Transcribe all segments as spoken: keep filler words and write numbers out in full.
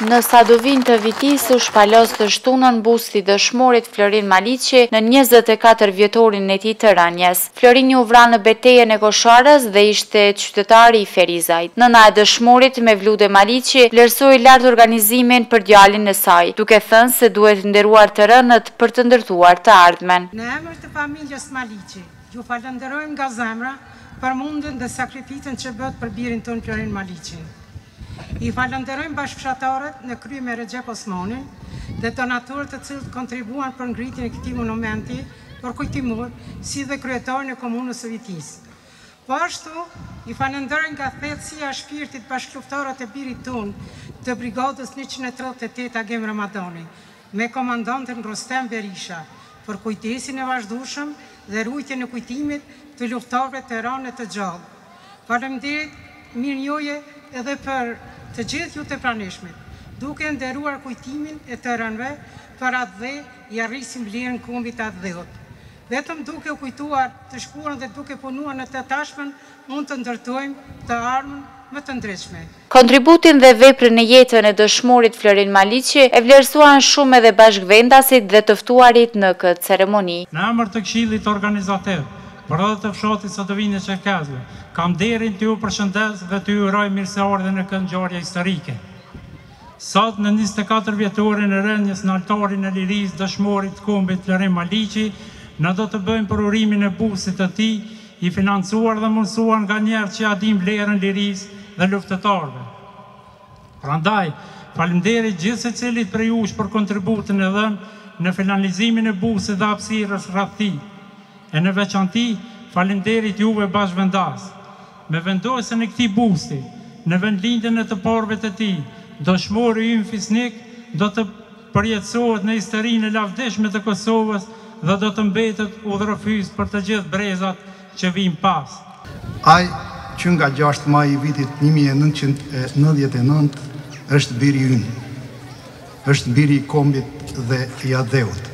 Në Sadovin të Vitis u shpalos të shtunën busti dëshmorit Florin Maliqi në njëzet e katër vjetorin e tij të rënjes. Florini u vra në betejën e Kosharës dhe ishte qytetari i Ferizajt. Nëna e dëshmorit me Vlude Maliqi vlerësoi lart organizimin për djalin e saj, duke thënë se duhet nderuar të rënët për të ndërtuar të ardhmen. Në emër të familjes Maliqi, ju falenderojmë nga zemra për mundën dhe sakrificën që bët për birin tonë Florin Maliqin. I falenderojmë bashkëshatarët në krye me Recep Osmanin dhe donatorët të cilët kontribuan për ngritjen e këtij monumenti për kujtimor, si dhe kryetarin e komunës së Vitis. Po ashtu, i falenderojmë nga thellësia e shpirtit bashkëluftëtarët e birit tonë të brigadës njëqind e tridhjet e tetë Agim Ramadani, me komandantin Rostem Berisha, për kujdesin e vazhdueshëm dhe rujtjen e kujtimit të luftëtarëve të rënë të gjallë. Faleminderit mirënjohje edhe për të gjithë ju të pranishmit, duke nderuar kujtimin e të rënëve për atë dhe i arrisim vlerën kombit atë dheut. Vetëm duke u kujtuar të shkuarën dhe duke punuar në të tashmen, mund të ndërtojmë të armën më të ndryshme. Kontributin dhe veprën në jetën e dëshmorit Florin Maliqi e vlerësuan shumë edhe bashkëvendasit dhe të ftuarit në këtë ceremoni. Në emër të Këshillit Organizativ, për edhe të fshatit Sadovin e Çerkezëve, kam derin të ju përshëndes dhe të ju uroj mirëseardhje në këtë ngjarje historike. Sot në njëzet e katër vjetorin e rënjes në altarin e lirisë dëshmorit të kombit Florin Maliqi, ne do të bëjmë për urimin e busit të tij, i financuar dhe mundësuar nga njerëz që ja dinë vlerën lirisë dhe luftëtarëve. Prandaj, faleminderit gjithë secilit prej jush për kontributin e dhënë në finalizimin e busit dhe hapësirës rreth tij. E në veçanti, faleminderit juve bashkëvendas. Me vendosjen e këtij busti, në vendlindjen e të parëve të tij, dëshmori ynë fisnik do të përjetësohet në historinë e lavdishme të Kosovës dhe do të mbetet udhërofys për të gjithë brezat që vijnë pas. Ai që nga gjashtë maj i vitit një mijë e nëntëqind e nëntëdhjetë e nëntë është biri ynë, është biri i kombit dhe i adheut.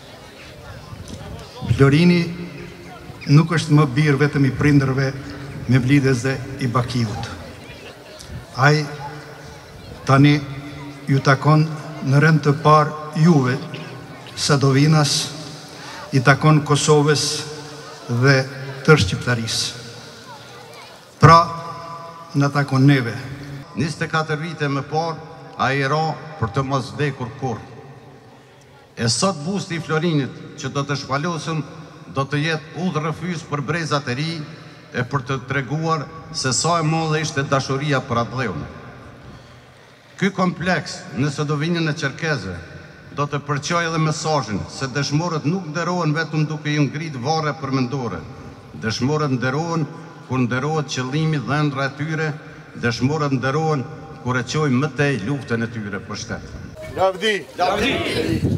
Florini nuk është më birë vetëm i prindërve me Vlides dhe i Bakiut. Ai tani ju takon në rend të parë juve, Sadovinas, i takon Kosovës dhe tërë Shqiptarisë. Pra, në takon neve. njëzet e katër vite më parë, a i ra për të mos vdekur kur. E sot busti i Florinit që do të shpalosëm do të jetë udhërofys për brezat e ri e për të treguar se sa e madhe ishte dashuria për atë dheun. Ky kompleks në Sadovinën e Çerkezëve do të përqojë edhe mesazhin se dëshmorët nuk nderohen vetëm duke i ngritur varre përmendore. Dëshmorët nderohen kur nderohet qëllimi dhe ëndra e tyre, dëshmorët nderohen kur e çojnë më tej luftën e tyre për shtet. Lavdi! Lavdi!